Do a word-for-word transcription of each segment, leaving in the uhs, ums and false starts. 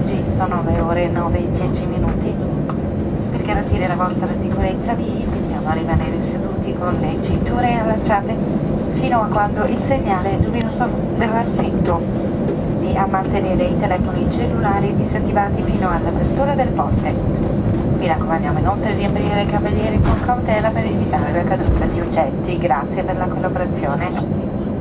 Oggi sono le ore nove e dieci minuti. Per garantire la vostra sicurezza vi invitiamo a rimanere seduti con le cinture allacciate fino a quando il segnale luminoso verrà spento e a mantenere i telefoni cellulari disattivati fino all'apertura del ponte. Vi raccomandiamo inoltre di aprire le cavaliere con cautela per evitare la caduta di oggetti. Grazie per la collaborazione.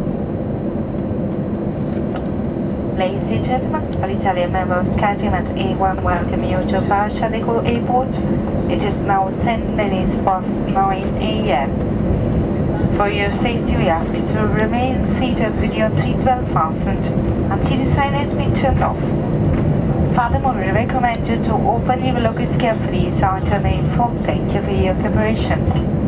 Ladies and gentlemen, Alitalia members catching at A one welcome you to Varsha Airport. It is now ten minutes past nine A M For your safety, we ask you to remain seated with your seatbelt fastened until the sign has been turned off. Furthermore, we recommend you to open your luggage carefully so to remain full. Thank you for your cooperation.